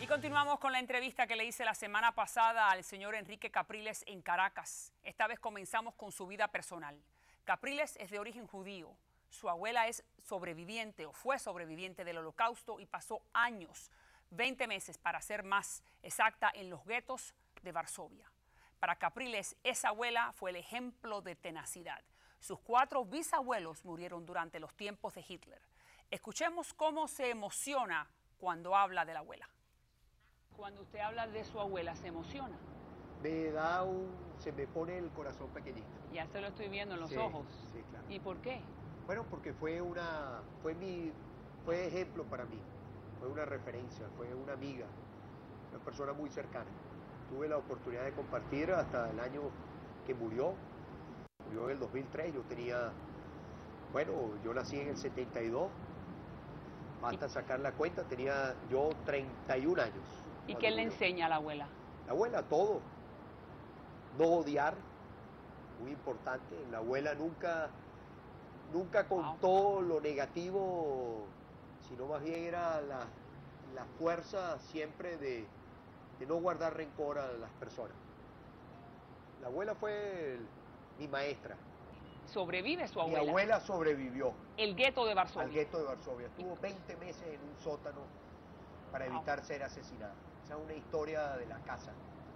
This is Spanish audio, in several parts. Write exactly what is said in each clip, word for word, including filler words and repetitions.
continuamos con la entrevista que le hice la semana pasada al señor Enrique Capriles en Caracas. Esta vez comenzamos con su vida personal. Capriles es de origen judío. Su abuela es sobreviviente o fue sobreviviente del Holocausto y pasó años, veinte meses para ser más exacta, en los guetos de Varsovia. Para Capriles, esa abuela fue el ejemplo de tenacidad. Sus cuatro bisabuelos murieron durante los tiempos de Hitler. Escuchemos cómo se emociona cuando habla de la abuela. Cuando usted habla de su abuela, ¿se emociona? Me da un... se me pone el corazón pequeñito. Ya se lo estoy viendo en los sí, ojos. Sí, claro. ¿Y por qué? Bueno, porque fue una... fue mi... fue ejemplo para mí. Fue una referencia, fue una amiga, una persona muy cercana. Tuve la oportunidad de compartir hasta el año que murió. Murió en el dos mil tres, yo tenía... bueno, yo nací en el setenta y dos. Basta sacar la cuenta, tenía yo treinta y un años. ¿Y qué le enseña a la abuela? La abuela, todo. No odiar, muy importante. La abuela nunca, nunca contó wow. lo negativo, sino más bien era la, la fuerza siempre de, de no guardar rencor a las personas. La abuela fue el, mi maestra. ¿Sobrevive su abuela? Mi abuela sobrevivió. ¿El gueto de Varsovia? Al gueto de Varsovia. Estuvo veinte meses en un sótano para evitar ser asesinada. Esa es una historia de la casa.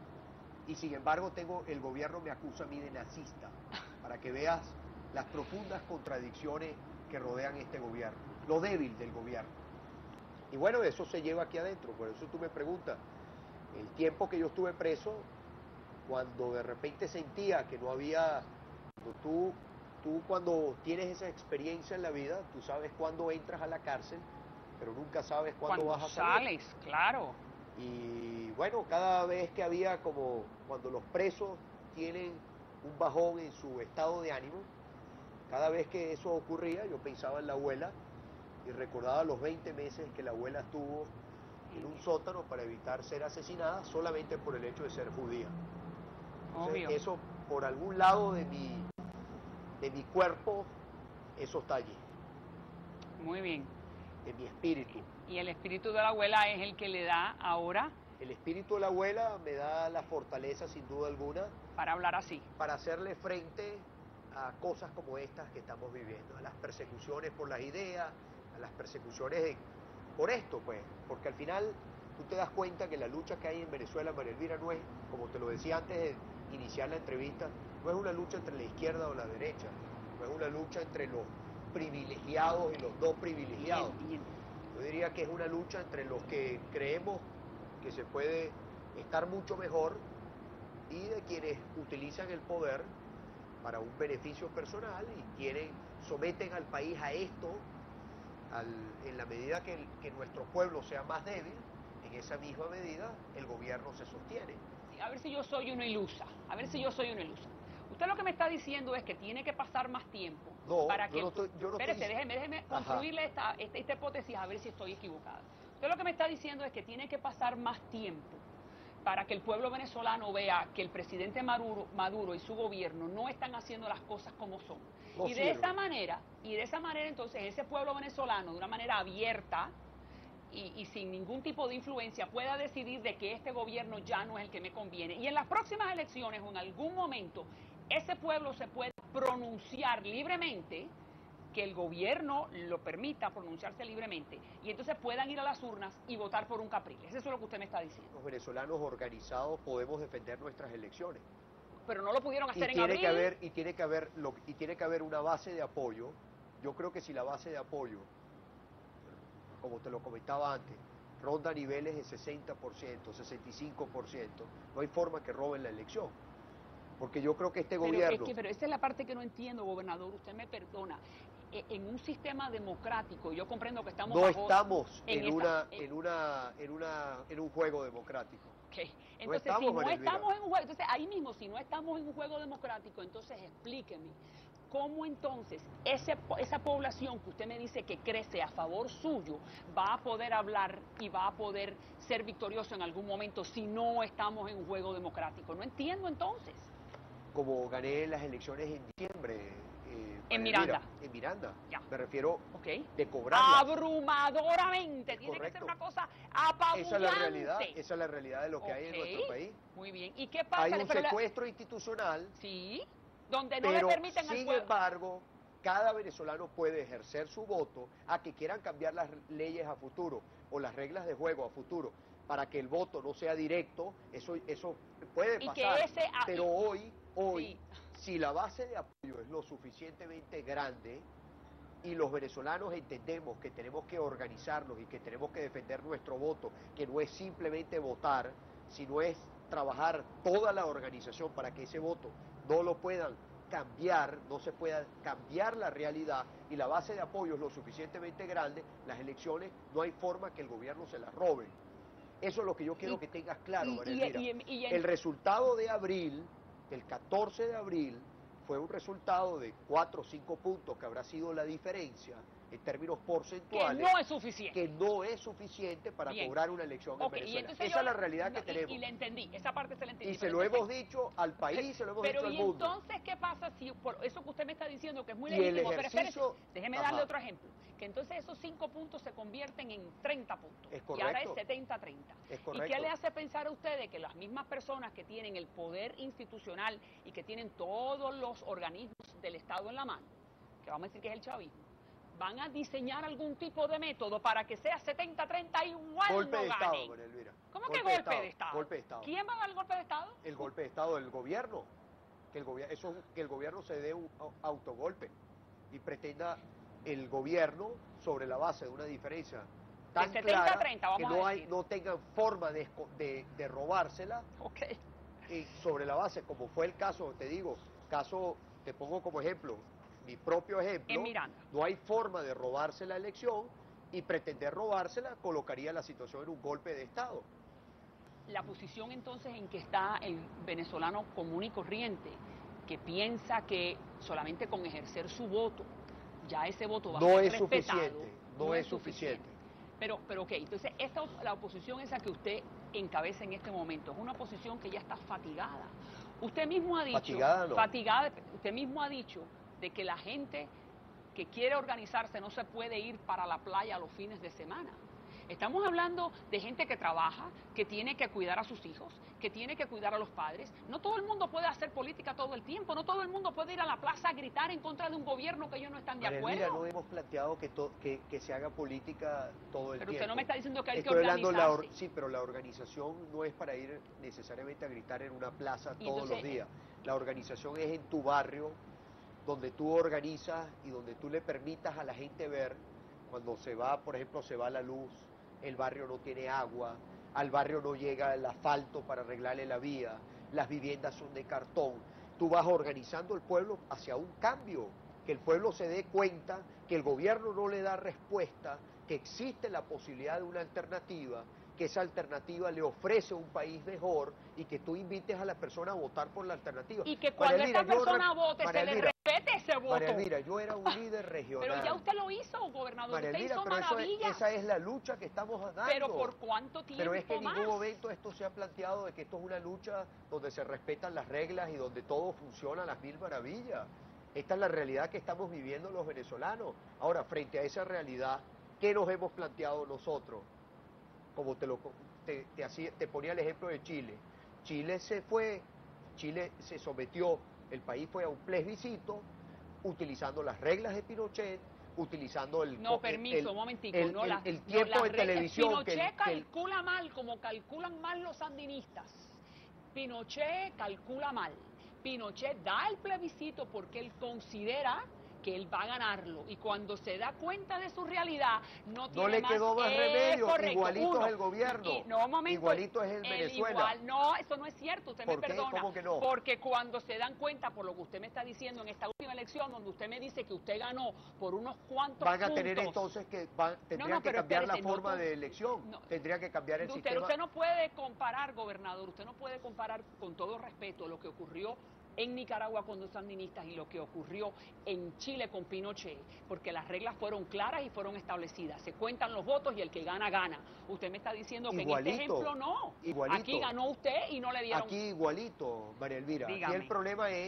Y sin embargo, tengo, el gobierno me acusa a mí de nazista, para que veas las profundas contradicciones que rodean este gobierno, lo débil del gobierno. Y bueno, eso se lleva aquí adentro, por eso tú me preguntas, el tiempo que yo estuve preso, cuando de repente sentía que no había, cuando tú... Tú cuando tienes esa experiencia en la vida, tú sabes cuándo entras a la cárcel, pero nunca sabes cuándo vas a salir. Sales, claro. Y bueno, cada vez que había como cuando los presos tienen un bajón en su estado de ánimo, cada vez que eso ocurría, yo pensaba en la abuela y recordaba los veinte meses que la abuela estuvo en un sótano para evitar ser asesinada solamente por el hecho de ser judía. Entonces, Obvio. eso por algún lado de mi... de mi cuerpo, eso está allí. Muy bien. De mi espíritu. ¿Y el espíritu de la abuela es el que le da ahora? El espíritu de la abuela me da la fortaleza, sin duda alguna. Para hablar así. Para hacerle frente a cosas como estas que estamos viviendo. A las persecuciones por las ideas, a las persecuciones de, por esto, pues. Porque al final tú te das cuenta que la lucha que hay en Venezuela, María Elvira, no es, como te lo decía antes de iniciar la entrevista, no es una lucha entre la izquierda o la derecha, no es una lucha entre los privilegiados y los no privilegiados. Yo diría que es una lucha entre los que creemos que se puede estar mucho mejor y de quienes utilizan el poder para un beneficio personal y quieren, someten al país a esto, al, en la medida que, el, que nuestro pueblo sea más débil, en esa misma medida el gobierno se sostiene. A ver si yo soy una ilusa, a ver si yo soy una ilusa. Usted lo que me está diciendo es que tiene que pasar más tiempo no, para yo que... No estoy, yo no Espérese, estoy... déjeme, déjeme construirle esta, esta, esta hipótesis a ver si estoy equivocada. Usted lo que me está diciendo es que tiene que pasar más tiempo para que el pueblo venezolano vea que el presidente Maduro, Maduro y su gobierno no están haciendo las cosas como son. No y de sirve. esa manera, y de esa manera entonces ese pueblo venezolano de una manera abierta y, y sin ningún tipo de influencia pueda decidir de que este gobierno ya no es el que me conviene. Y en las próximas elecciones o en algún momento ese pueblo se puede pronunciar libremente, que el gobierno lo permita pronunciarse libremente, y entonces puedan ir a las urnas y votar por un Capriles. Eso es lo que usted me está diciendo. Los venezolanos organizados podemos defender nuestras elecciones. Pero no lo pudieron hacer y en tiene abril. Que haber, y, tiene que haber, lo, y tiene que haber una base de apoyo. Yo creo que si la base de apoyo, como te lo comentaba antes, ronda a niveles de sesenta por ciento, sesenta y cinco por ciento, no hay forma que roben la elección. Porque yo creo que este pero gobierno... Es que, pero esa es la parte que no entiendo, gobernador, usted me perdona. En un sistema democrático, yo comprendo que estamos... No bajo, estamos en, en, una, esa, en, en, una, en, una, en un juego democrático. Okay. Entonces, no estamos, si no María estamos Elvira. en un juego, entonces ahí mismo, si no estamos en un juego democrático, entonces explíqueme, ¿cómo entonces ese, esa población que usted me dice que crece a favor suyo va a poder hablar y va a poder ser victorioso en algún momento si no estamos en un juego democrático? No entiendo entonces. Como gané las elecciones en diciembre. Eh, María Miranda. Elvira, en Miranda. Ya. Me refiero Okay. de cobrarlas. Abrumadoramente. Tiene Correcto. que ser una cosa apabullante. Esa es la realidad, esa es la realidad de lo que Okay. hay en nuestro país. Muy bien. ¿Y qué pasa? Hay un Pero la- secuestro institucional, Sí, donde no pero le permiten al sin pueblo. embargo, cada venezolano puede ejercer su voto a que quieran cambiar las leyes a futuro o las reglas de juego a futuro para que el voto no sea directo. Eso, eso puede Y que pasar, ese a- pero hoy, hoy, Sí. si la base de apoyo es lo suficientemente grande y los venezolanos entendemos que tenemos que organizarnos y que tenemos que defender nuestro voto, que no es simplemente votar, sino es trabajar toda la organización para que ese voto no lo puedan cambiar, no se pueda cambiar la realidad y la base de apoyo es lo suficientemente grande, las elecciones no hay forma que el gobierno se las robe. Eso es lo que yo quiero Y- que tengas claro, y- María y- Elvira. y en- y en- El resultado de abril, el catorce de abril, fue un resultado de cuatro o cinco puntos que habrá sido la diferencia en términos que porcentuales, no es suficiente. que no es suficiente para Bien. cobrar una elección en Ok, y Venezuela. entonces Esa yo es la le- realidad no, que y- tenemos. Y, le entendí, esa parte se la entendí. Y se pero lo entonces- hemos dicho al país, se lo hemos Pero dicho al y mundo. entonces, ¿qué pasa si, por eso que usted me está diciendo que es muy Y el legítimo, pero espérese, ejercicio- déjeme Ajá. darle otro ejemplo, que entonces esos cinco puntos se convierten en treinta puntos, Es y ahora es correcto. setenta a treinta. Es ¿Y correcto. qué le hace pensar a ustedes que las mismas personas que tienen el poder institucional y que tienen todos los organismos del Estado en la mano, que vamos a decir que es el chavismo, van a diseñar algún tipo de método para que sea setenta a treinta igual Golpe no de gane? Estado, María Elvira. ¿Cómo que golpe de Estado? Golpe de Estado. ¿Quién va a dar el golpe de Estado? El golpe de Estado del gobierno. Que el, gobier- eso, que el gobierno se dé un au- autogolpe y pretenda el gobierno, sobre la base de una diferencia tan De setenta a clara, treinta, vamos que a no, hay, decir. no tengan forma de, esco- de, de robársela, Ok. y sobre la base, como fue el caso, te digo, caso, te pongo como ejemplo, mi propio ejemplo, En Miranda. no hay forma de robarse la elección y pretender robársela colocaría la situación en un golpe de Estado. La posición entonces en que está el venezolano común y corriente, que piensa que solamente con ejercer su voto, ya ese voto va No a ser es respetado, suficiente, no es suficiente. Pero, pero ok, entonces esta, op- la oposición esa que usted encabeza en este momento, es una oposición que ya está fatigada. Usted mismo ha dicho, Fatigada no. fatigada, usted mismo ha dicho de que la gente que quiere organizarse no se puede ir para la playa los fines de semana. Estamos hablando de gente que trabaja, que tiene que cuidar a sus hijos, que tiene que cuidar a los padres. No todo el mundo puede hacer política todo el tiempo, no todo el mundo puede ir a la plaza a gritar en contra de un gobierno que ellos no están de María acuerdo. Elvira, no hemos planteado que, to- que, que se haga política todo el Pero tiempo. usted no me está diciendo que hay Estoy que hablando la or- organizarse. sí, pero la organización no es para ir necesariamente a gritar en una plaza Y todos entonces- los días. La organización es en tu barrio, donde tú organizas y donde tú le permitas a la gente ver cuando se va, por ejemplo, se va la luz, el barrio no tiene agua, al barrio no llega el asfalto para arreglarle la vía, las viviendas son de cartón. Tú vas organizando el pueblo hacia un cambio, que el pueblo se dé cuenta que el gobierno no le da respuesta, que existe la posibilidad de una alternativa, que esa alternativa le ofrece un país mejor y que tú invites a la persona a votar por la alternativa. Y que cuando María Elvira, esta yo persona re- vote, María se le Elvira, respete ese voto. María Elvira, yo era un líder regional. Pero ya usted lo hizo, gobernador. María Usted Elvira, hizo pero eso es- maravillas. esa es la lucha que estamos dando. Pero ¿por cuánto tiempo Pero es que en más? ningún momento esto se ha planteado de que esto es una lucha donde se respetan las reglas y donde todo funciona a las mil maravillas. Esta es la realidad que estamos viviendo los venezolanos. Ahora, frente a esa realidad, ¿qué nos hemos planteado nosotros? Como te, lo, te, te, hacía, te ponía el ejemplo de Chile. Chile se fue, Chile se sometió, el país fue a un plebiscito, utilizando las reglas de Pinochet, utilizando el... No, el- permiso, el- un momentico. el- no, el- la- el no, tiempo las de reglas- televisión que el- Pinochet que el- calcula mal, como calculan mal los sandinistas. Pinochet calcula mal. Pinochet da el plebiscito porque él considera que él va a ganarlo. Y cuando se da cuenta de su realidad, no tiene No le más- quedó más es remedio, correcto, igualito uno. es el gobierno, Y- no, un momento, igualito es en el Venezuela. igual- no, eso no es cierto, usted me ¿Por qué? perdona. ¿Cómo que no? Porque cuando se dan cuenta, por lo que usted me está diciendo en esta última elección, donde usted me dice que usted ganó por unos cuantos Van a tener puntos, entonces que, van, tendrían no, que pero cambiar espérese, la no forma todo- de elección, no. tendría que cambiar el usted, sistema. usted no puede comparar, gobernador, usted no puede comparar, con todo respeto, lo que ocurrió en Nicaragua con los sandinistas y lo que ocurrió en Chile con Pinochet, porque las reglas fueron claras y fueron establecidas. Se cuentan los votos y el que gana, gana. Usted me está diciendo que Igualito, en este ejemplo no. igualito. Aquí ganó usted y no le dieron... Aquí igualito, María Elvira. Aquí Dígame. el problema es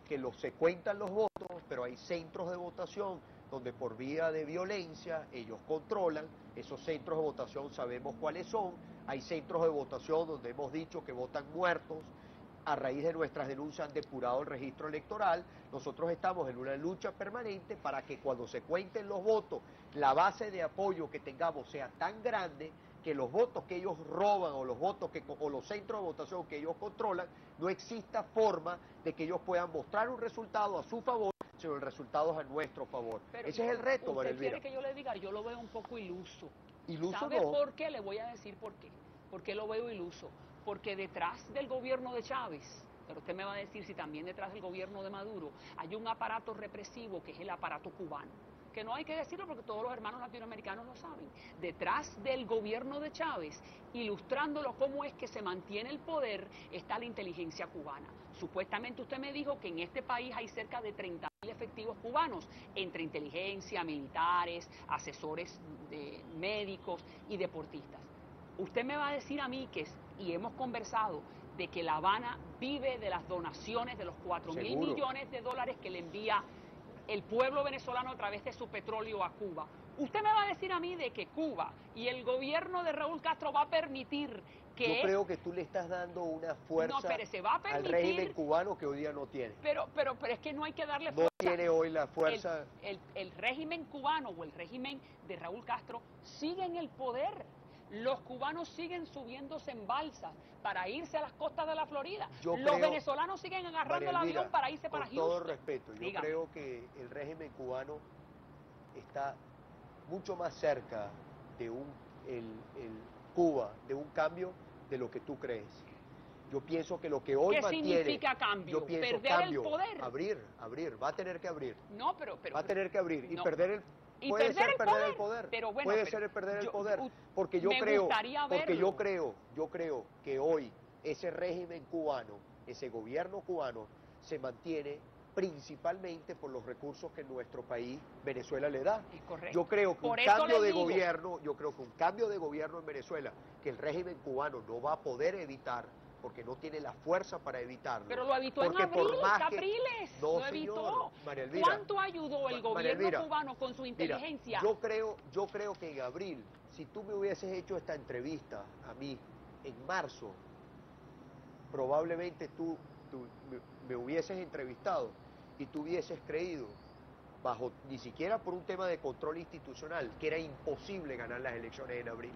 que los, se cuentan los votos, pero hay centros de votación donde por vía de violencia ellos controlan. Esos centros de votación sabemos cuáles son. Hay centros de votación donde hemos dicho que votan muertos. A raíz de nuestras denuncias han depurado el registro electoral. Nosotros estamos en una lucha permanente para que cuando se cuenten los votos, la base de apoyo que tengamos sea tan grande que los votos que ellos roban o los votos que o los centros de votación que ellos controlan, no exista forma de que ellos puedan mostrar un resultado a su favor, sino el resultado es a nuestro favor. Pero ese es el reto, María Elvira. ¿Usted quiere que yo le diga? Yo lo veo un poco iluso. Iluso ¿Sabe no. por qué? Le voy a decir por qué. ¿Por qué lo veo iluso? Porque detrás del gobierno de Chávez, pero usted me va a decir si también detrás del gobierno de Maduro, hay un aparato represivo que es el aparato cubano. Que no hay que decirlo porque todos los hermanos latinoamericanos lo saben. Detrás del gobierno de Chávez, ilustrándolo cómo es que se mantiene el poder, está la inteligencia cubana. Supuestamente usted me dijo que en este país hay cerca de treinta mil efectivos cubanos, entre inteligencia, militares, asesores de médicos y deportistas. Usted me va a decir a mí que, y hemos conversado, de que La Habana vive de las donaciones de los cuatro mil millones de dólares que le envía el pueblo venezolano a través de su petróleo a Cuba. Usted me va a decir a mí de que Cuba y el gobierno de Raúl Castro va a permitir que... Yo creo que tú le estás dando una fuerza no, pero se va a permitir, al régimen cubano que hoy día no tiene. Pero, pero, pero es que no hay que darle No fuerza. tiene hoy la fuerza... El, el, el régimen cubano o el régimen de Raúl Castro sigue en el poder. Los cubanos siguen subiéndose en balsas para irse a las costas de la Florida. Yo Los creo, venezolanos siguen agarrando María el avión Elvira, para irse para con Houston. todo respeto, yo Dígame. creo que el régimen cubano está mucho más cerca de un el, el Cuba, de un cambio de lo que tú crees. Yo pienso que lo que hoy ¿Qué mantiene... significa cambio? Yo pienso ¿Perder cambio, el poder? abrir, abrir, va a tener que abrir. No, pero... pero Va a tener que abrir y no. perder el... Y Puede perder ser el perder poder. el poder, Pero bueno, puede pero ser perder yo- el poder, u- porque yo me creo, gustaría porque verlo. yo creo, yo creo que hoy ese régimen cubano, ese gobierno cubano, se mantiene principalmente por los recursos que nuestro país, Venezuela, le da. Es correcto. Yo creo que Por un eso cambio le de digo. gobierno, yo creo que un cambio de gobierno en Venezuela, que el régimen cubano no va a poder evitar, porque no tiene la fuerza para evitarlo. Pero lo evitó en Porque por abril, más que- Capriles. No, lo evitó. señor, María Elvira. ¿Cuánto ayudó el Ma- gobierno María Elvira, cubano con su Mira, inteligencia? yo creo, yo creo que en abril, si tú me hubieses hecho esta entrevista a mí en marzo, probablemente tú, tú me, me hubieses entrevistado y tú hubieses creído, bajo ni siquiera por un tema de control institucional, que era imposible ganar las elecciones en abril.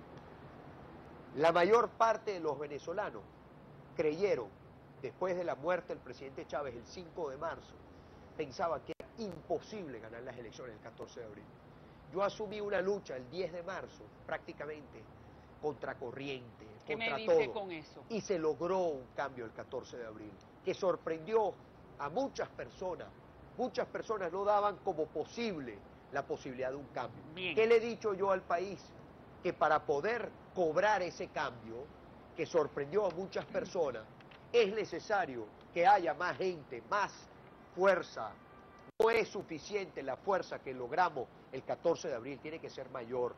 La mayor parte de los venezolanos creyeron, después de la muerte del presidente Chávez el cinco de marzo, pensaban que era imposible ganar las elecciones el catorce de abril. Yo asumí una lucha el diez de marzo, prácticamente contracorriente, ¿Qué me contra dice todo, con eso? y se logró un cambio el catorce de abril, que sorprendió a muchas personas. Muchas personas no daban como posible la posibilidad de un cambio. Bien. ¿Qué le he dicho yo al país? Que para poder cobrar ese cambio, que sorprendió a muchas personas, es necesario que haya más gente, más fuerza. No es suficiente la fuerza que logramos el catorce de abril, tiene que ser mayor.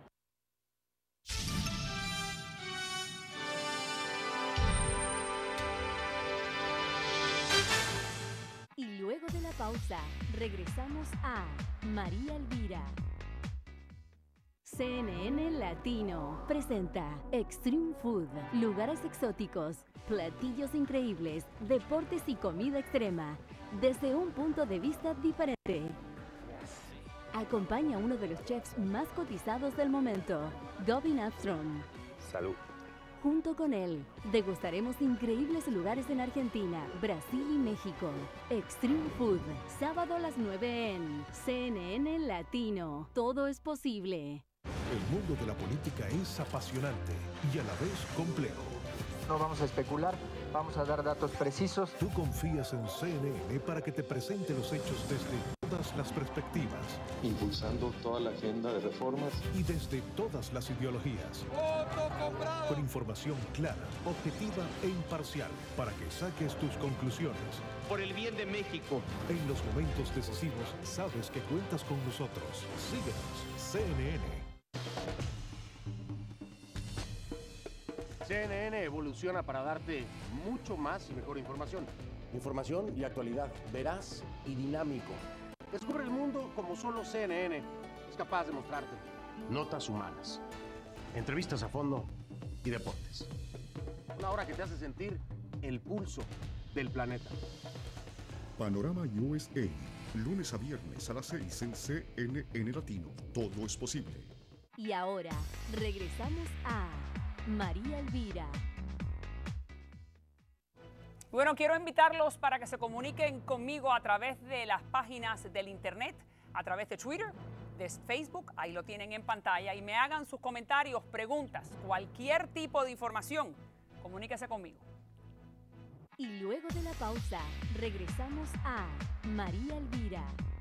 Y luego de la pausa, regresamos a María Elvira. C N N Latino presenta Extreme Food, lugares exóticos, platillos increíbles, deportes y comida extrema, desde un punto de vista diferente. Acompaña a uno de los chefs más cotizados del momento, Gavin Armstrong. Salud. Junto con él, degustaremos increíbles lugares en Argentina, Brasil y México. Extreme Food, sábado a las nueve en C N N Latino. Todo es posible. El mundo de la política es apasionante y a la vez complejo. No vamos a especular, vamos a dar datos precisos. Tú confías en C N N para que te presente los hechos desde todas las perspectivas impulsando toda la agenda de reformas. y desde todas las ideologías. Con información clara, objetiva e imparcial para que saques tus conclusiones. Por el bien de México. En los momentos decisivos, sabes que cuentas con nosotros. Síguenos, C N N. C N N evoluciona para darte mucho más y mejor información. Información y actualidad, veraz y dinámico. Descubre el mundo como solo C N N es capaz de mostrarte. Notas humanas, entrevistas a fondo y deportes. Una hora que te hace sentir el pulso del planeta. Panorama U S A, lunes a viernes a las seis en C N N Latino. Todo es posible. Y ahora, regresamos a María Elvira. Bueno, quiero invitarlos para que se comuniquen conmigo a través de las páginas del internet, a través de Twitter, de Facebook, ahí lo tienen en pantalla, y me hagan sus comentarios, preguntas, cualquier tipo de información. Comuníquese conmigo. Y luego de la pausa, regresamos a María Elvira.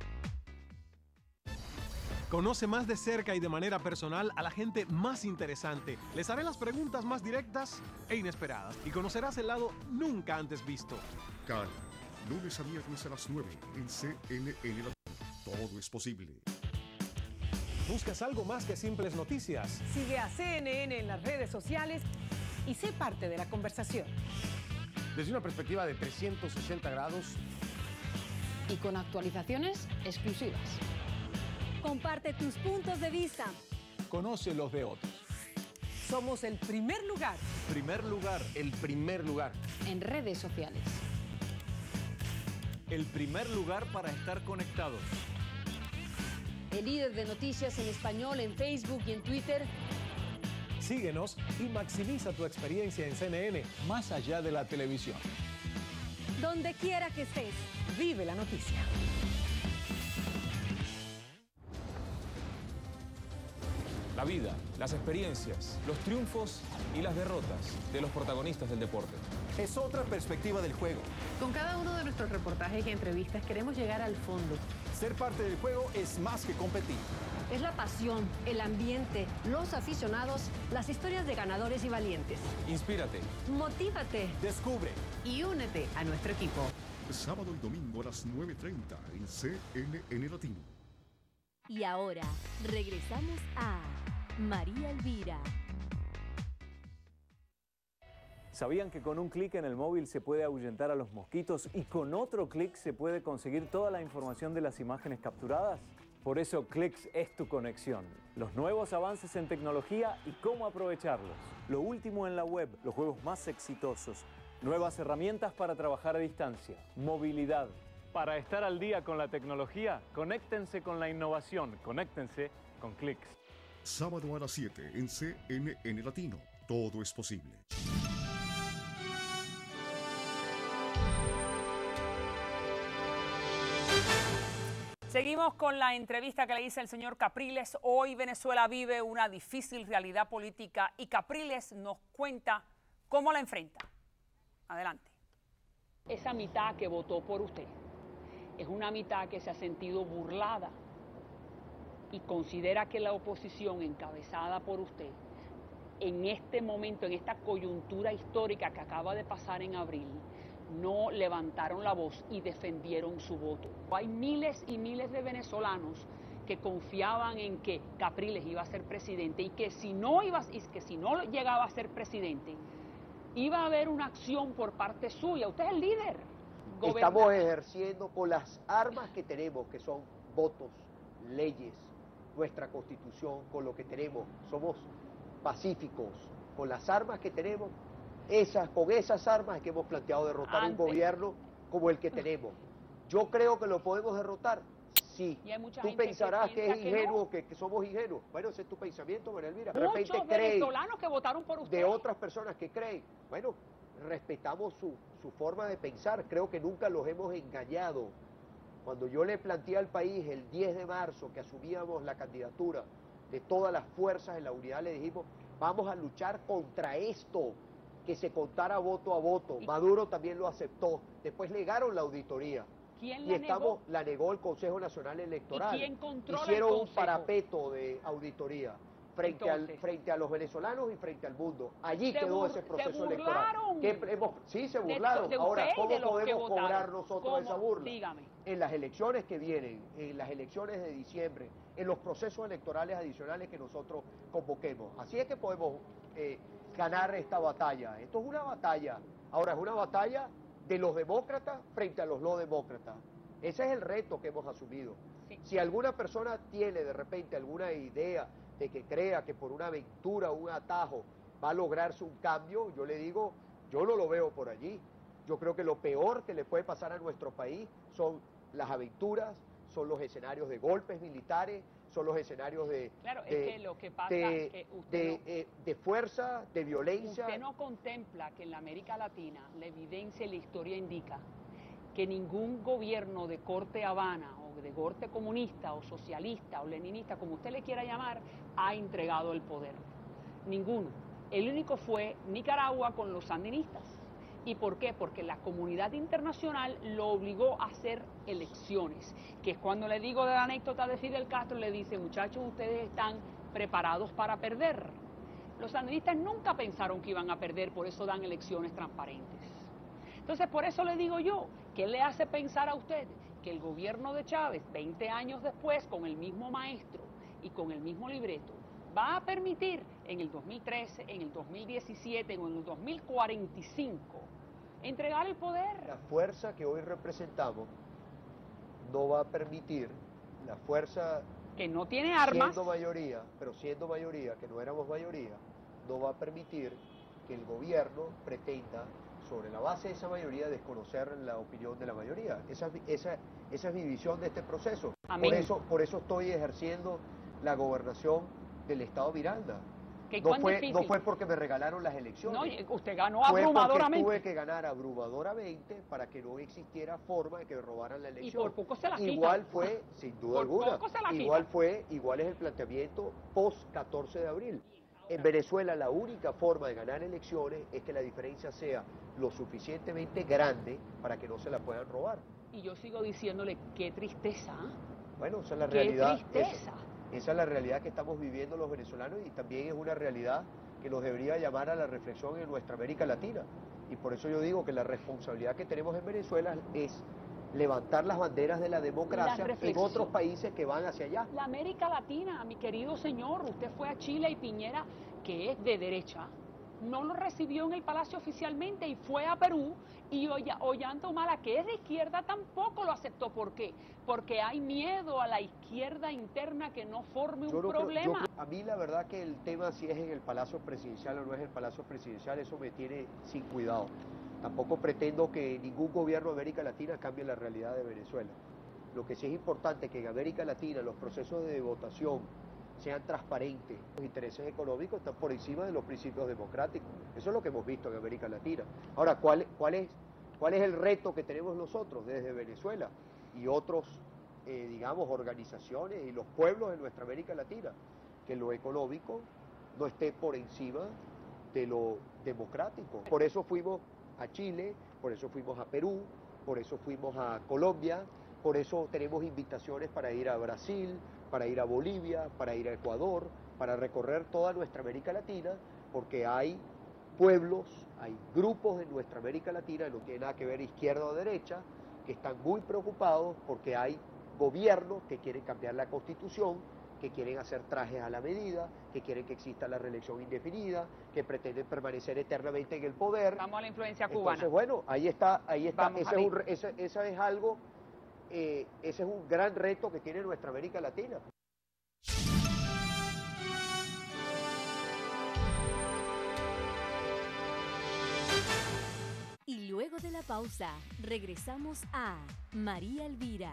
Conoce más de cerca y de manera personal a la gente más interesante. Les haré las preguntas más directas e inesperadas y conocerás el lado nunca antes visto. Cali, lunes a viernes a las nueve en C N N Latino. Todo es posible. ¿Buscas algo más que simples noticias? Sigue a C N N en las redes sociales y sé parte de la conversación. Desde una perspectiva de trescientos sesenta grados y con actualizaciones exclusivas. Comparte tus puntos de vista. Conoce los de otros. Somos el primer lugar. Primer lugar. El primer lugar. En redes sociales. El primer lugar para estar conectados. El líder de noticias en español en Facebook y en Twitter. Síguenos y maximiza tu experiencia en C N N más allá de la televisión. Donde quiera que estés. Vive la noticia. La vida, las experiencias, los triunfos y las derrotas de los protagonistas del deporte. Es otra perspectiva del juego. Con cada uno de nuestros reportajes y entrevistas queremos llegar al fondo. Ser parte del juego es más que competir. Es la pasión, el ambiente, los aficionados, las historias de ganadores y valientes. Inspírate. Motívate. Descubre. Y únete a nuestro equipo. Sábado y domingo a las nueve y treinta en C N N Latino. Y ahora, regresamos a María Elvira. ¿Sabían que con un clic en el móvil se puede ahuyentar a los mosquitos y con otro clic se puede conseguir toda la información de las imágenes capturadas? Por eso Clicks es tu conexión. Los nuevos avances en tecnología y cómo aprovecharlos. Lo último en la web, los juegos más exitosos. Nuevas herramientas para trabajar a distancia. Movilidad. Para estar al día con la tecnología, conéctense con la innovación. Conéctense con Clicks. Sábado a las siete en C N N Latino. Todo es posible. Seguimos con la entrevista que le hice el señor Capriles. Hoy Venezuela vive una difícil realidad política y Capriles nos cuenta cómo la enfrenta. Adelante. Esa mitad que votó por usted es una mitad que se ha sentido burlada y considera que la oposición encabezada por usted en este momento, en esta coyuntura histórica que acaba de pasar en abril, no levantaron la voz y defendieron su voto. Hay miles y miles de venezolanos que confiaban en que Capriles iba a ser presidente y que si no iba, y que si no llegaba a ser presidente, iba a haber una acción por parte suya. Usted es el líder. Estamos ejerciendo con las armas que tenemos, que son votos, leyes, nuestra constitución, con lo que tenemos. Somos pacíficos. Con las armas que tenemos, esas, con esas armas que hemos planteado derrotar Antes. un gobierno como el que tenemos. Yo creo que lo podemos derrotar, sí. Tú pensarás que, que es ingenuo, que, no. que, que somos ingenuos. Bueno, ese es tu pensamiento, María Elvira. De repente Muchos creen venezolanos que votaron por usted. De otras personas que creen. Bueno, respetamos su, su forma de pensar. Creo que nunca los hemos engañado. Cuando yo le planteé al país el diez de marzo que asumíamos la candidatura de todas las fuerzas en la unidad, le dijimos, vamos a luchar contra esto, que se contara voto a voto. Maduro también lo aceptó. Después negaron la auditoría. ¿Quién y la estamos, negó? La negó el Consejo Nacional Electoral. ¿Y quién controla Hicieron el un parapeto de auditoría frente, al, frente a los venezolanos y frente al mundo. Allí quedó ese proceso electoral. ¿Qué hemos, sí, se burlaron. De, de Ahora, ¿cómo podemos cobrar votaron? nosotros ¿Cómo? esa burla? Dígame. En las elecciones que vienen, en las elecciones de diciembre, en los procesos electorales adicionales que nosotros convoquemos. Así es que podemos eh, ganar esta batalla. Esto es una batalla. Ahora, es una batalla de los demócratas frente a los no demócratas. Ese es el reto que hemos asumido. Sí. Si alguna persona tiene de repente alguna idea de que crea que por una aventura, un atajo, va a lograrse un cambio, yo le digo, yo no lo veo por allí. Yo creo que lo peor que le puede pasar a nuestro país son las aventuras, son los escenarios de golpes militares, son los escenarios de, claro, de, es que lo que pasa de, es que usted de, no, eh, de fuerza, de violencia. Usted no contempla que en la América Latina la evidencia y la historia indica que ningún gobierno de corte Habana o de corte comunista o socialista o leninista, como usted le quiera llamar, ha entregado el poder. Ninguno. El único fue Nicaragua con los sandinistas. ¿Y por qué? Porque la comunidad internacional lo obligó a hacer elecciones, que es cuando le digo de la anécdota de Fidel Castro, le dice, muchachos, ustedes están preparados para perder. Los sandinistas nunca pensaron que iban a perder, por eso dan elecciones transparentes. Entonces, por eso le digo yo, ¿qué le hace pensar a usted que el gobierno de Chávez, veinte años después, con el mismo maestro y con el mismo libreto, va a permitir en el dos mil trece, en el dos mil diecisiete o en el dos mil cuarenta y cinco entregar el poder? La fuerza que hoy representamos no va a permitir, la fuerza que no tiene armas, siendo mayoría, pero siendo mayoría, que no éramos mayoría, no va a permitir que el gobierno pretenda, sobre la base de esa mayoría, desconocer la opinión de la mayoría. Esa, esa, esa es mi visión de este proceso. Amén. Por eso, por eso estoy ejerciendo la gobernación del Estado Miranda. ¿Qué No cuán fue, difícil? no fue porque me regalaron las elecciones. No, usted ganó fue abrumadoramente. Tuve que ganar abrumadoramente para que no existiera forma de que me robaran la elección. Y por poco se la quitan. Igual fue, sin duda Por alguna, poco se la igual quitan. fue, igual es el planteamiento post catorce de abril. En Venezuela la única forma de ganar elecciones es que la diferencia sea lo suficientemente grande para que no se la puedan robar. Y yo sigo diciéndole, qué tristeza. ¿eh? Bueno, esa es la Qué realidad. tristeza. Esa, esa es la realidad que estamos viviendo los venezolanos y también es una realidad que nos debería llamar a la reflexión en nuestra América Latina. Y por eso yo digo que la responsabilidad que tenemos en Venezuela es levantar las banderas de la democracia en otros países que van hacia allá. La América Latina, mi querido señor, usted fue a Chile y Piñera, que es de derecha, no lo recibió en el Palacio oficialmente y fue a Perú y Ollanta Humala, que es de izquierda, tampoco lo aceptó. ¿Por qué? Porque hay miedo a la izquierda interna que no forme Yo un no creo- problema. yo- a mí la verdad que el tema si es en el Palacio Presidencial o no es el Palacio Presidencial, eso me tiene sin cuidado. Tampoco pretendo que ningún gobierno de América Latina cambie la realidad de Venezuela. Lo que sí es importante es que en América Latina los procesos de votación sean transparentes. Los intereses económicos están por encima de los principios democráticos. Eso es lo que hemos visto en América Latina. Ahora, ¿cuál, cuál, es, cuál es el reto que tenemos nosotros desde Venezuela y otros, eh, digamos, organizaciones y los pueblos de nuestra América Latina? Que lo económico no esté por encima de lo democrático. Por eso fuimos a Chile, por eso fuimos a Perú, por eso fuimos a Colombia, por eso tenemos invitaciones para ir a Brasil, para ir a Bolivia, para ir a Ecuador, para recorrer toda nuestra América Latina, porque hay pueblos, hay grupos de nuestra América Latina, no tiene nada que ver izquierda o derecha, que están muy preocupados porque hay gobiernos que quieren cambiar la Constitución, que quieren hacer trajes a la medida, que quieren que exista la reelección indefinida, que pretenden permanecer eternamente en el poder. Vamos a la influencia cubana. Entonces, bueno, ahí está, ahí está, Vamos a ese es, un, ver. re- ese, ese es algo, eh, ese es un gran reto que tiene nuestra América Latina. Y luego de la pausa, regresamos a María Elvira.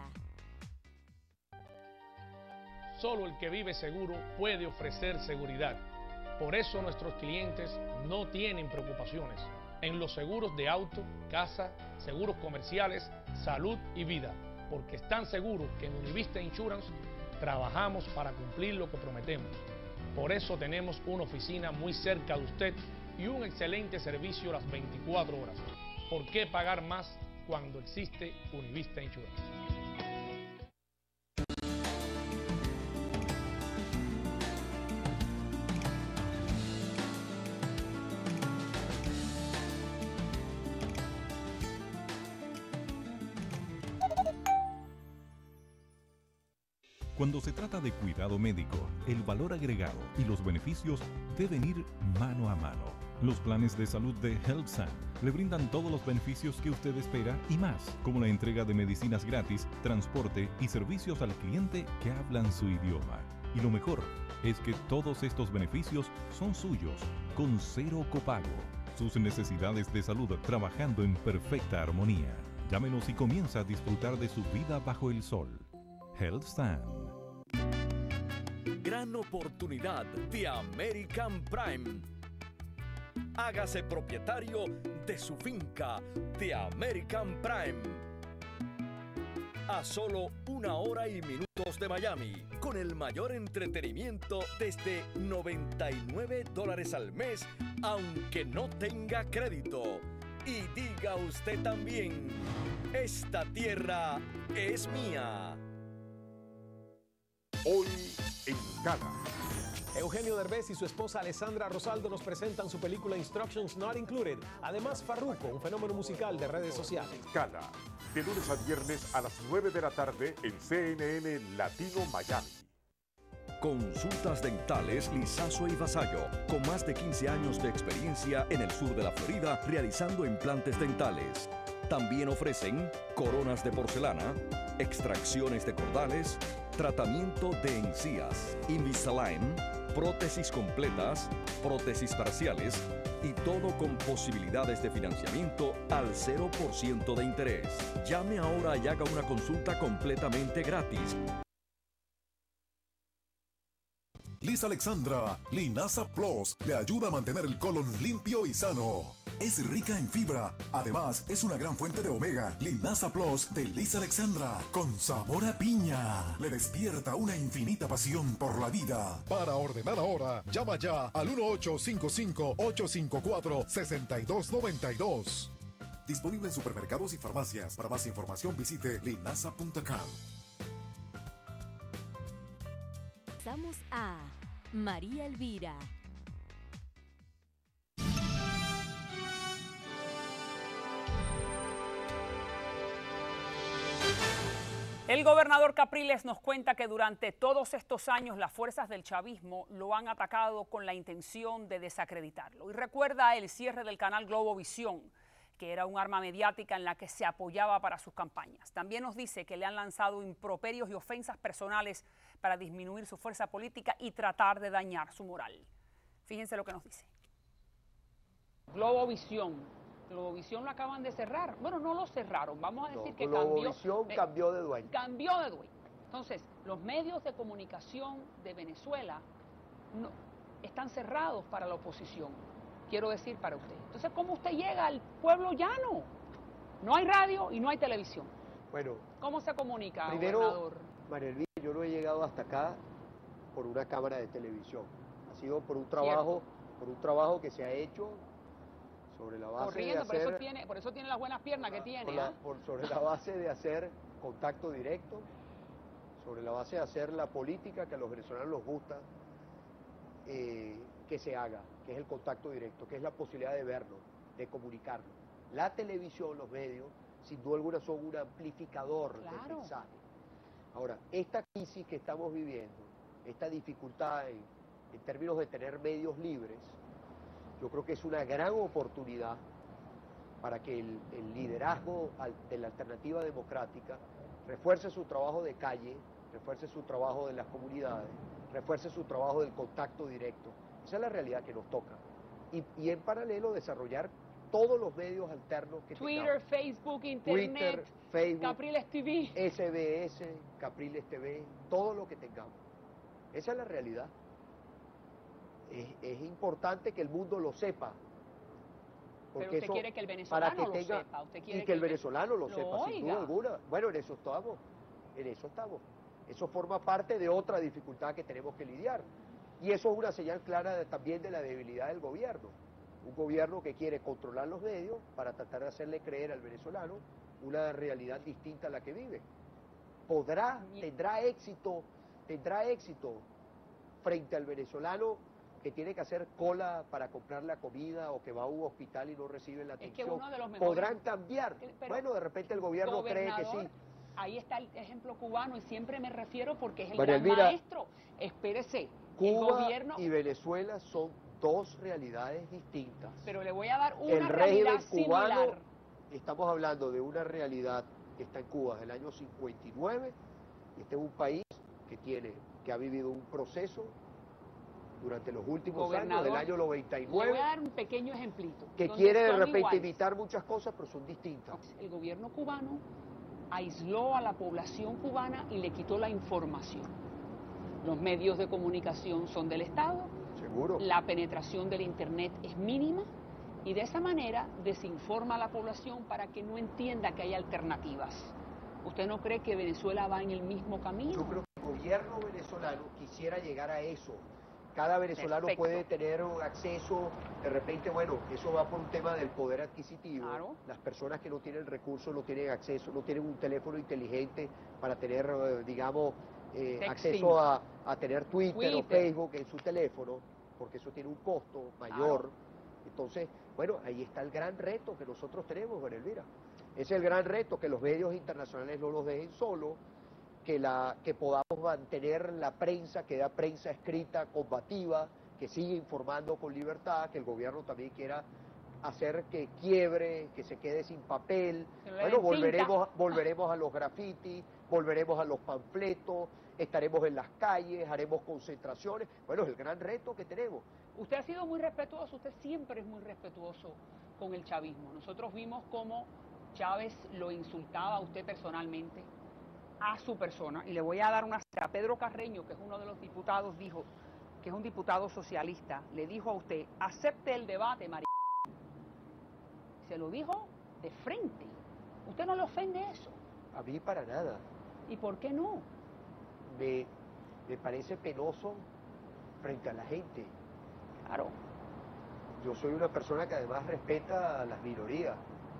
Solo el que vive seguro puede ofrecer seguridad. Por eso nuestros clientes no tienen preocupaciones en los seguros de auto, casa, seguros comerciales, salud y vida, porque están seguros que en Univista Insurance trabajamos para cumplir lo que prometemos. Por eso tenemos una oficina muy cerca de usted y un excelente servicio las veinticuatro horas. ¿Por qué pagar más cuando existe Univista Insurance? Cuando se trata de cuidado médico, el valor agregado y los beneficios deben ir mano a mano. Los planes de salud de HealthSan le brindan todos los beneficios que usted espera y más, como la entrega de medicinas gratis, transporte y servicios al cliente que hablan su idioma. Y lo mejor es que todos estos beneficios son suyos, con cero copago. Sus necesidades de salud trabajando en perfecta armonía. Llámenos y comienza a disfrutar de su vida bajo el sol. HealthSan. Gran oportunidad de American Prime. Hágase propietario de su finca de American Prime. A solo una hora y minutos de Miami, con el mayor entretenimiento desde noventa y nueve dólares al mes, aunque no tenga crédito. Y diga usted también, esta tierra es mía. Hoy en Gala. Eugenio Derbez y su esposa Alessandra Rosaldo nos presentan su película Instructions Not Included. Además, Farruko, un fenómeno musical de redes sociales. Gala, de lunes a viernes a las nueve de la tarde en C N N Latino Miami. Consultas Dentales Lizazo y Vasallo, con más de quince años de experiencia en el sur de la Florida realizando implantes dentales. También ofrecen coronas de porcelana, extracciones de cordales, tratamiento de encías, Invisalign, prótesis completas, prótesis parciales y todo con posibilidades de financiamiento al cero por ciento de interés. Llame ahora y haga una consulta completamente gratis. Liz Alexandra, Linasa Plus, le ayuda a mantener el colon limpio y sano. Es rica en fibra. Además, es una gran fuente de omega. Linasa Plus de Liz Alexandra, con sabor a piña. Le despierta una infinita pasión por la vida. Para ordenar ahora, llama ya al uno ocho cinco cinco, ocho cinco cuatro, seis dos nueve dos. Disponible en supermercados y farmacias. Para más información visite linasa punto com. Pasamos a María Elvira. El gobernador Capriles nos cuenta que durante todos estos años las fuerzas del chavismo lo han atacado con la intención de desacreditarlo. Y recuerda el cierre del canal Globovisión, que era un arma mediática en la que se apoyaba para sus campañas. También nos dice que le han lanzado improperios y ofensas personales para disminuir su fuerza política y tratar de dañar su moral. Fíjense lo que nos dice. Globovisión. Globovisión lo acaban de cerrar. Bueno, no lo cerraron, vamos a decir no, que Globovisión cambió, cambió de dueño. Cambió de dueño. Entonces, los medios de comunicación de Venezuela no, están cerrados para la oposición, quiero decir para usted. Entonces, ¿cómo usted llega al pueblo llano? No hay radio y no hay televisión. Bueno, ¿cómo se comunica, primero, gobernador? María Elvira, yo no he llegado hasta acá por una cámara de televisión. Ha sido por un trabajo, Cierto. por un trabajo que se ha hecho sobre la base Corriendo, de hacer, por eso tiene, por eso tiene las buenas piernas que tiene. Por la, ¿eh? por, sobre la base de hacer contacto directo, sobre la base de hacer la política que a los venezolanos les gusta eh, que se haga, que es el contacto directo, que es la posibilidad de verlo, de comunicarlo. La televisión, los medios, sin duda alguna son un amplificador claro. del mensaje. Ahora, esta crisis que estamos viviendo, esta dificultad en, en términos de tener medios libres, yo creo que es una gran oportunidad para que el, el liderazgo de la alternativa democrática refuerce su trabajo de calle, refuerce su trabajo de las comunidades, refuerce su trabajo del contacto directo. Esa es la realidad que nos toca. Y, y en paralelo desarrollar todos los medios alternos que Twitter, tengamos. Facebook, Internet, Twitter, Facebook, Capriles T V. S B S, Capriles T V, todo lo que tengamos. Esa es la realidad. Es, es importante que el mundo lo sepa. Pero usted eso, quiere que el venezolano para que lo tenga, sepa. Usted quiere y que, que el venezolano lo, lo sepa, oiga. sin duda alguna. Bueno, en eso estamos. En eso estamos. Eso forma parte de otra dificultad que tenemos que lidiar. Y eso es una señal clara de, también de la debilidad del gobierno. Un gobierno que quiere controlar los medios para tratar de hacerle creer al venezolano una realidad distinta a la que vive. Podrá, tendrá éxito, tendrá éxito frente al venezolano que tiene que hacer cola para comprar la comida o que va a un hospital y no recibe la atención. Es que uno de los mejores... Podrán cambiar. Pero, bueno, de repente el gobierno cree que sí. Ahí está el ejemplo cubano y siempre me refiero porque es el María gran Elvira, maestro. Espérese, el Cuba gobierno... y Venezuela son dos realidades distintas. Pero le voy a dar una El realidad régimen cubano, similar. estamos hablando de una realidad que está en Cuba desde el año cincuenta y nueve, y este es un país que tiene, que ha vivido un proceso durante los últimos Gobernador, años, del año noventa y Le nueve, voy a dar un pequeño ejemplito. que donde quiere de son repente iguales. imitar muchas cosas, pero son distintas. El gobierno cubano aisló a la población cubana y le quitó la información. Los medios de comunicación son del Estado. Seguro. La penetración del Internet es mínima y de esa manera desinforma a la población para que no entienda que hay alternativas. ¿Usted no cree que Venezuela va en el mismo camino? Yo creo que el gobierno venezolano quisiera llegar a eso. Cada venezolano Perfecto. puede tener un acceso, de repente, bueno, eso va por un tema del poder adquisitivo. Claro. Las personas que no tienen recursos no tienen acceso, no tienen un teléfono inteligente para tener, eh, digamos, eh, Texting. acceso a, a tener Twitter, Twitter. o Facebook en su teléfono, porque eso tiene un costo mayor. Claro. Entonces, bueno, ahí está el gran reto que nosotros tenemos, María Elvira. Es el gran reto, que los medios internacionales no los dejen solos, que, la, que podamos mantener la prensa, que da prensa escrita, combativa, que siga informando con libertad, que el gobierno también quiera hacer que quiebre, que se quede sin papel. Que le Bueno, den volveremos, tinta. volveremos a los grafitis, volveremos a los panfletos, estaremos en las calles, haremos concentraciones. Bueno, es el gran reto que tenemos. Usted ha sido muy respetuoso, usted siempre es muy respetuoso con el chavismo. Nosotros vimos cómo Chávez lo insultaba a usted personalmente, a su persona, y le voy a dar una cita. Pedro Carreño, que es uno de los diputados, dijo, que es un diputado socialista, le dijo a usted, acepte el debate, María. Se lo dijo de frente. ¿Usted no le ofende eso? A mí para nada. ¿Y por qué no? Me, me parece penoso frente a la gente. Claro. Yo soy una persona que además respeta a las minorías,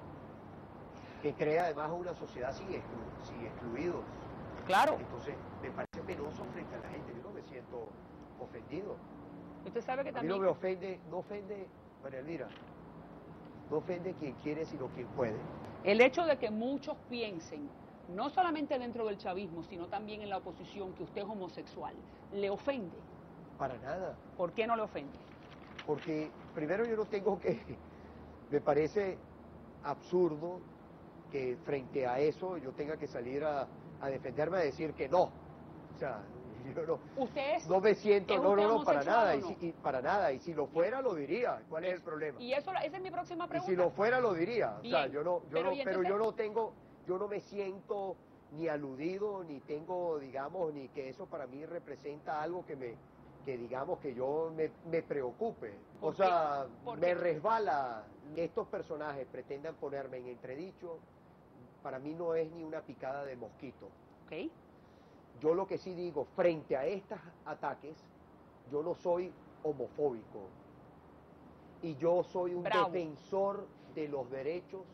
que crea además una sociedad sin, exclu sin excluidos. Claro. Entonces, me parece penoso frente a la gente. Yo no me siento ofendido. Usted sabe que A mí también... no me ofende, no ofende, María Elvira, no ofende quien quiere, sino quien puede. El hecho de que muchos piensen, no solamente dentro del chavismo, sino también en la oposición, que usted es homosexual, ¿le ofende? Para nada. ¿Por qué no le ofende? Porque primero yo no tengo que, me parece absurdo que frente a eso yo tenga que salir a, a defenderme, a decir que no. O sea, yo no, Usted es, no me siento, ¿es no, usted no, no, para homosexual nada, o y, no? si, y para nada, y si lo fuera lo diría. ¿Cuál es el problema? Y eso, esa es mi próxima Y pregunta. si lo fuera lo diría. O sea, Bien. yo no, yo Pero, no, ¿y pero entonces? yo no tengo, yo no me siento ni aludido, ni tengo, digamos, ni que eso para mí representa algo que me, que digamos que yo me, me preocupe. O ¿Por sea, qué? ¿Por me qué? resbala que estos personajes pretendan ponerme en entredicho. Para mí no es ni una picada de mosquito. Okay. Yo lo que sí digo, frente a estos ataques, yo no soy homofóbico. Y yo soy un Bravo. defensor de los derechos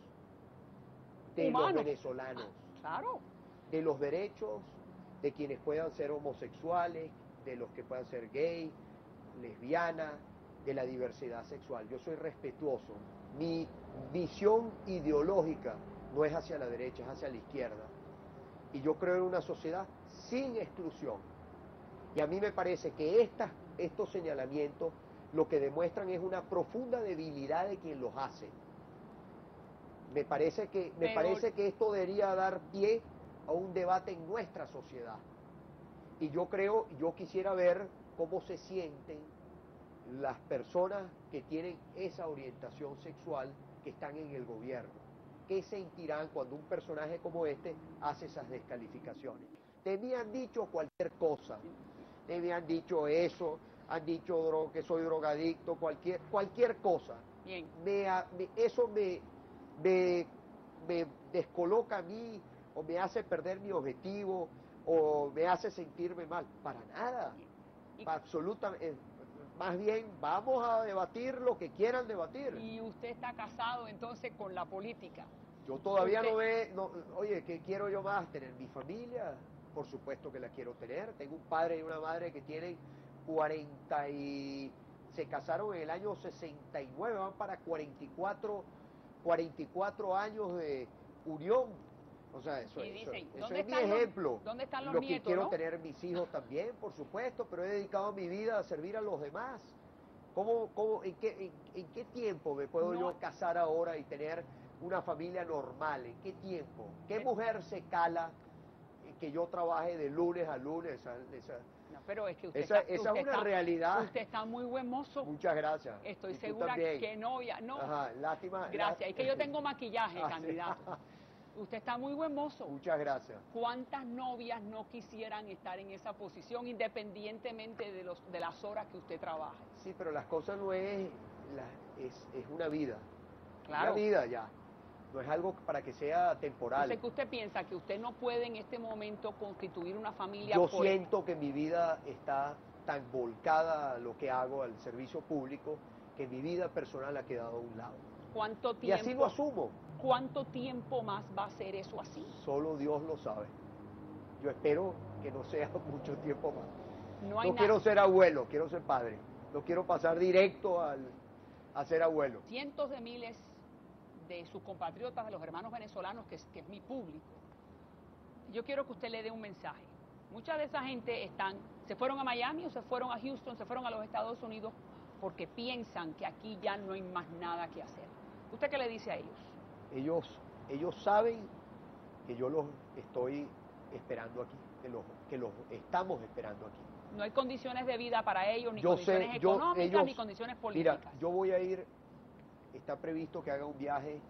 de Humanos. los venezolanos. Claro. De los derechos de quienes puedan ser homosexuales, de los que puedan ser gay, lesbianas, de la diversidad sexual. Yo soy respetuoso. Mi visión ideológica no es hacia la derecha, es hacia la izquierda. Y yo creo en una sociedad sin exclusión. Y a mí me parece que estas, estos señalamientos lo que demuestran es una profunda debilidad de quien los hace. Me parece que, me Pero... parece que esto debería dar pie a un debate en nuestra sociedad. Y yo creo, yo quisiera ver cómo se sienten las personas que tienen esa orientación sexual que están en el gobierno. ¿Qué sentirán cuando un personaje como este hace esas descalificaciones? Te me han dicho cualquier cosa, te me han dicho eso, han dicho dro que soy drogadicto, cualquier, cualquier cosa. Bien. Me, me, eso me, me, me descoloca a mí, o me hace perder mi objetivo, o me hace sentirme mal. Para nada, absolutamente. Más bien, vamos a debatir lo que quieran debatir. Y usted está casado entonces con la política. Yo todavía usted... no ve, no, oye, ¿qué quiero yo más? ¿Tener mi familia? Por supuesto que la quiero tener. Tengo un padre y una madre que tienen cuarenta y... se casaron en el año sesenta y nueve, van para cuarenta y cuatro, cuarenta y cuatro años de unión. O sea, eso, y eso, dicen, eso ¿dónde es mi están los- ejemplo. ¿dónde están los Lo que nietos, quiero no? tener mis hijos también, por supuesto, pero he dedicado mi vida a servir a los demás. ¿Cómo, cómo, en, qué, en, en qué tiempo me puedo No. yo casar ahora y tener una familia normal? ¿En qué tiempo? ¿Qué mujer se cala en que yo trabaje de lunes a lunes? Esa, esa, No, pero es que usted esa, está, esa usted es una está- realidad. Usted está muy buen mozo. Muchas gracias. Estoy Y tú segura también. que novia, no. Ajá, lástima. Gracias, lá- es que yo tengo maquillaje, Ah, sí. candidato. Usted está muy buen mozo. Muchas gracias. ¿Cuántas novias no quisieran estar en esa posición independientemente de, los, de las horas que usted trabaje? Sí, pero las cosas no es, la- es, es una vida. Claro. Una vida ya. No es algo para que sea temporal. Entonces, ¿qué usted piensa? Que usted no puede en este momento constituir una familia Yo por- siento que mi vida está tan volcada a lo que hago, al servicio público, que mi vida personal ha quedado a un lado. ¿Cuánto Y tiempo? así lo asumo. ¿Cuánto tiempo más va a ser eso así? Solo Dios lo sabe. Yo espero que no sea mucho tiempo más. No hay No quiero nada. ser abuelo, quiero ser padre. No quiero pasar directo al, a ser abuelo. Cientos de miles de sus compatriotas, de los hermanos venezolanos, que es, que es mi público. Yo quiero que usted le dé un mensaje. Mucha de esa gente están, se fueron a Miami o se fueron a Houston, se fueron a los Estados Unidos porque piensan que aquí ya no hay más nada que hacer. ¿Usted qué le dice a ellos? Ellos, ellos saben que yo los estoy esperando aquí, que los, que los estamos esperando aquí. No hay condiciones de vida para ellos, ni Yo condiciones sé, yo, económicas, ellos, ni condiciones políticas. Mira, yo voy a ir, está previsto que haga un viaje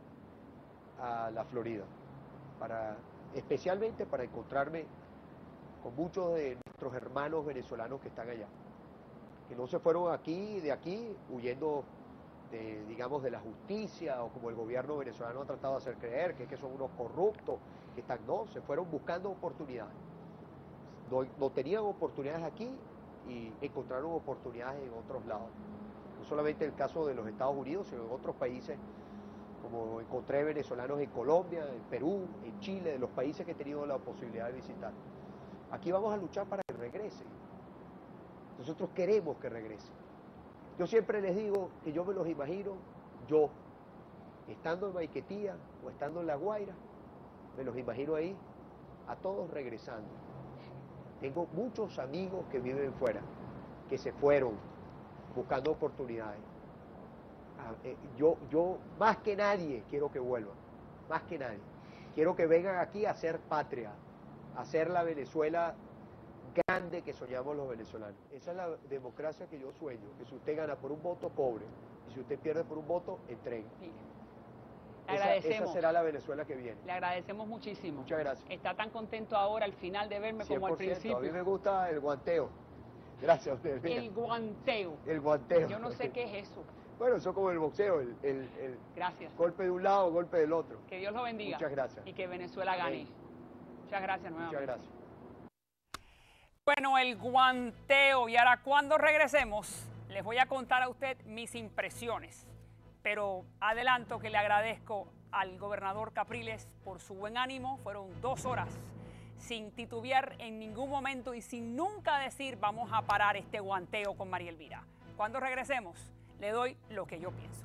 a la Florida, para, especialmente para encontrarme con muchos de nuestros hermanos venezolanos que están allá, que no se fueron aquí, de aquí, huyendo de, digamos, de la justicia, o como el gobierno venezolano ha tratado de hacer creer, que, es que son unos corruptos, que están, no, se fueron buscando oportunidades. No, no tenían oportunidades aquí y encontraron oportunidades en otros lados. No solamente el caso de los Estados Unidos, sino en otros países, como encontré venezolanos en Colombia, en Perú, en Chile, de los países que he tenido la posibilidad de visitar. Aquí vamos a luchar para que regresen. Nosotros queremos que regresen. Yo siempre les digo que yo me los imagino, yo, estando en Maiquetía o estando en La Guaira, me los imagino ahí, a todos regresando. Tengo muchos amigos que viven fuera, que se fueron buscando oportunidades. Ah, eh, yo, yo, más que nadie, quiero que vuelvan, más que nadie. Quiero que vengan aquí a hacer patria, a hacer la Venezuela grande que soñamos los venezolanos. Esa es la democracia que yo sueño, que si usted gana por un voto, cobre, y si usted pierde por un voto, entregue. Sí. Esa, Agradecemos. esa será la Venezuela que viene. Le agradecemos muchísimo. Muchas gracias. Está tan contento ahora al final de verme como al cien por ciento. principio. A mí me gusta el guanteo. Gracias a usted. mira. El guanteo. El guanteo. Yo no sé qué es eso. Bueno, eso es como el boxeo, el, el, el Gracias. golpe de un lado, golpe del otro. Que Dios lo bendiga. Muchas gracias. Y que Venezuela gane. Amén. Muchas gracias nuevamente. Muchas gracias. Bueno, el guanteo. Y ahora cuando regresemos, les voy a contar a usted mis impresiones. Pero adelanto que le agradezco al gobernador Capriles por su buen ánimo. Fueron dos horas sin titubear en ningún momento y sin nunca decir vamos a parar este guanteo con María Elvira. Cuando regresemos, le doy lo que yo pienso.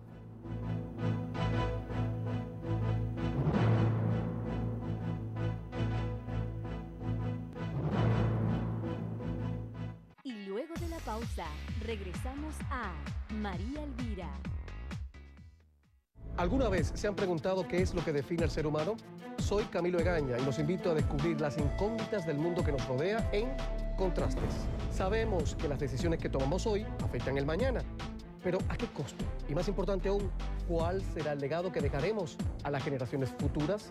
Y luego de la pausa, regresamos a María Elvira. ¿Alguna vez se han preguntado qué es lo que define al ser humano? Soy Camilo Egaña y los invito a descubrir las incógnitas del mundo que nos rodea en Contrastes. Sabemos que las decisiones que tomamos hoy afectan el mañana, pero ¿a qué costo? Y más importante aún, ¿cuál será el legado que dejaremos a las generaciones futuras?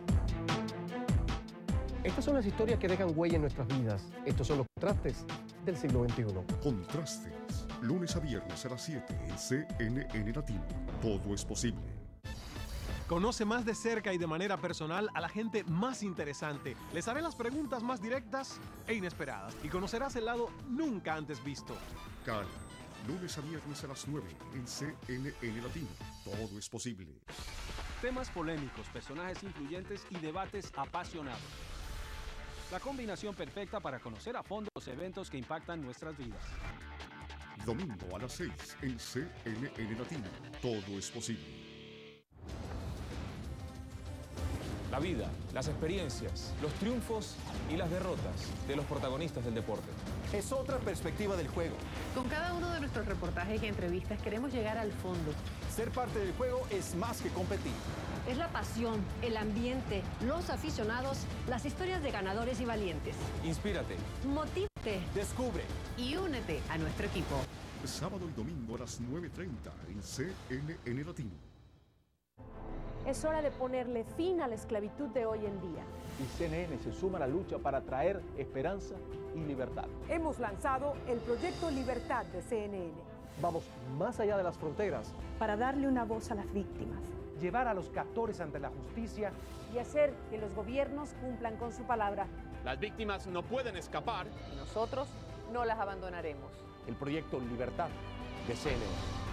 Estas son las historias que dejan huella en nuestras vidas. Estos son los contrastes del siglo veintiuno. Contrastes, lunes a viernes a las siete en C N N Latino. Todo es posible. Conoce más de cerca y de manera personal a la gente más interesante. Les haré las preguntas más directas e inesperadas y conocerás el lado nunca antes visto. Cana, lunes a viernes a las nueve en C N N Latino. Todo es posible. Temas polémicos, personajes influyentes y debates apasionados. La combinación perfecta para conocer a fondo los eventos que impactan nuestras vidas. Domingo a las seis en C N N Latino. Todo es posible. la vida, las experiencias, los triunfos y las derrotas de los protagonistas del deporte. Es otra perspectiva del juego. Con cada uno de nuestros reportajes y entrevistas queremos llegar al fondo. Ser parte del juego es más que competir. Es la pasión, el ambiente, los aficionados, las historias de ganadores y valientes. Inspírate. Motívate. Descubre. Y únete a nuestro equipo. Sábado y domingo a las nueve y treinta en C N N Latino. Es hora de ponerle fin a la esclavitud de hoy en día. Y C N N se suma a la lucha para traer esperanza y libertad. Hemos lanzado el proyecto Libertad de C N N. Vamos más allá de las fronteras. Para darle una voz a las víctimas. Llevar a los captores ante la justicia. Y hacer que los gobiernos cumplan con su palabra. Las víctimas no pueden escapar. Y nosotros no las abandonaremos. El proyecto Libertad de C N N.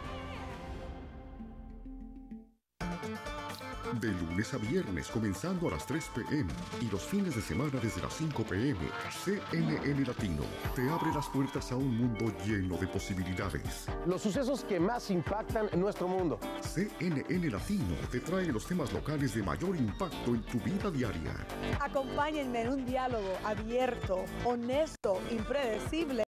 De lunes a viernes, comenzando a las tres p m y los fines de semana desde las cinco p m C N N Latino te abre las puertas a un mundo lleno de posibilidades. Los sucesos que más impactan en nuestro mundo. C N N Latino te trae los temas locales de mayor impacto en tu vida diaria. Acompáñenme en un diálogo abierto, honesto, impredecible